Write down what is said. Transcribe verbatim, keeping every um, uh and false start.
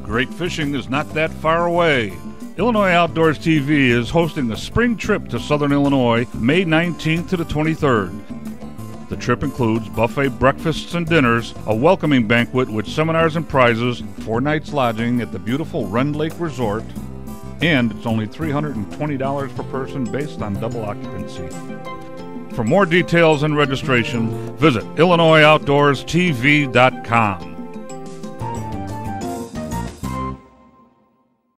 Great fishing is not that far away. Illinois Outdoors T V is hosting a spring trip to Southern Illinois, May nineteenth to the twenty-third. The trip includes buffet breakfasts and dinners, a welcoming banquet with seminars and prizes, four nights lodging at the beautiful Rend Lake Resort, and it's only three hundred twenty dollars per person based on double occupancy. For more details and registration, visit Illinois Outdoors T V dot com.